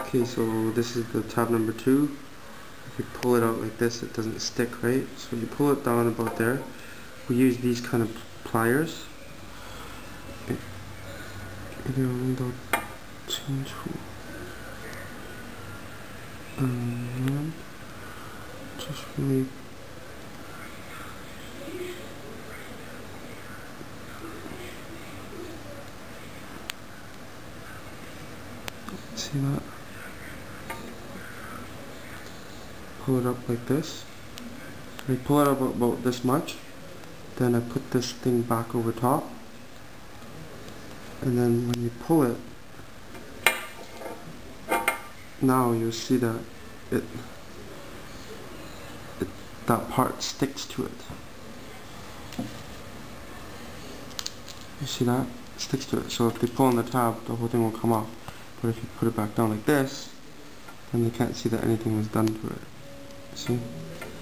Okay, so this is the tab number 2. If you pull it out like this, it doesn't stick, right? So you pull it down about there. We use these kind of pliers. Just really see that? Pull it up like this. I pull it up about this much. Then I put this thing back over top. And then when you pull it, now you'll see that that part sticks to it. You see that? It sticks to it. So if they pull on the tab, the whole thing will come off. But if you put it back down like this, then they can't see that anything was done to it. See?